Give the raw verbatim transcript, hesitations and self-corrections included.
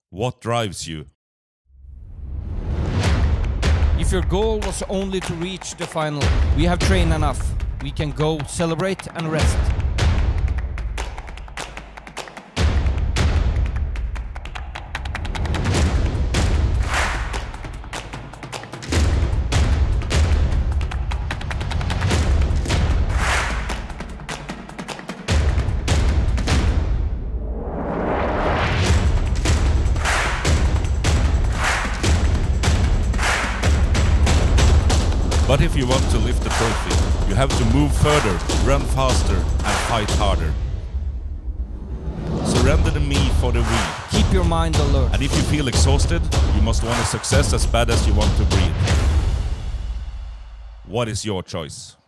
What drives you? If your goal was only to reach the final, we have trained enough. We can go celebrate and rest. But if you want to lift the trophy, you have to move further, run faster, and fight harder. Surrender the me for the we. Keep your mind alert. And if you feel exhausted, you must want a success as bad as you want to breathe. What is your choice?